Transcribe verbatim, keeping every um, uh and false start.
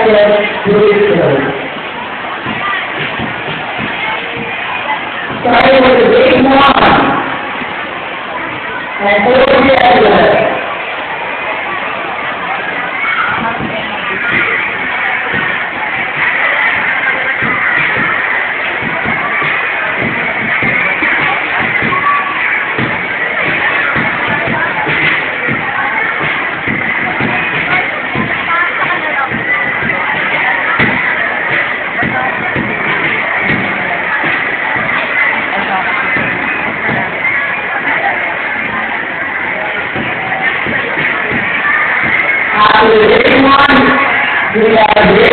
Starting with the big one. And four together. After the big one, we have a big